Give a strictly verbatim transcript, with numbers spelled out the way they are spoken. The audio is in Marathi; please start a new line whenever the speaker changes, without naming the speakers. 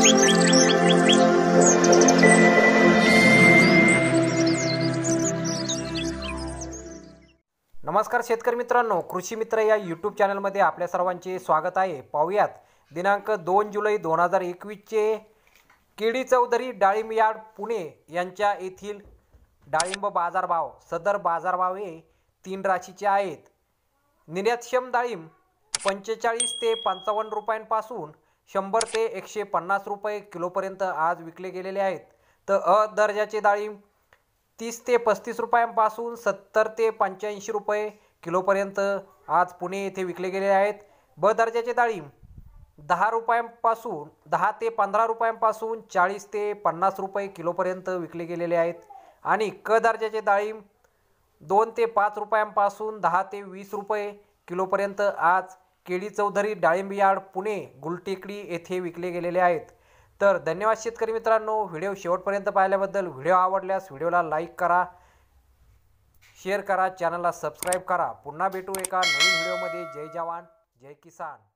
नमस्कार शेतकरी मित्रांनो, कृषी मित्र या यूट्यूब चॅनलमध्ये आपल्या सर्वांचे स्वागत आहे। पाहूयात दिनांक दोन जुलै दोन हजार एकवीसचे केडी चौधरी डाळिंब यार्ड पुणे यांच्या येथील डाळिंब बाजारभाव। सदर बाजारभाव हे तीन राशीचे आहेत। निर्यातक्षम डाळिंब पंचेचाळीस ते पंचावन्न रुपयांपासून शंभर ते एकशे पन्नास रुपये किलोपर्यंत आज विकले गेलेले आहेत। तर अ दर्जाचे डाळिंब तीस ते पस्तीस रुपयांपासून सत्तर ते पंच्याऐंशी रुपये किलोपर्यंत आज पुणे येथे विकले गेले आहेत। ब दर्जाचे डाळिंब दहा रुपयांपासून दहा ते पंधरा रुपयांपासून चाळीस ते पन्नास रुपये किलोपर्यंत विकले गेलेले आहेत। आणि क दर्जाचे डाळिंब दोन ते पाच रुपयांपासून दहा ते वीस रुपये किलोपर्यंत आज केडी चौधरी डाळिंब यार्ड पुणे गुलटेकडी येथे विकले गेलेले आहेत। तर धन्यवाद शेतकरी मित्रांनो, व्हिडिओ शेवटपर्यंत पाहिल्याबद्दल। व्हिडिओ आवडल्यास व्हिडिओला लाईक करा, शेअर करा, चॅनलला सबस्क्राईब करा। पुन्हा भेटू एका नवीन व्हिडिओमध्ये। जय जवान जय किसान।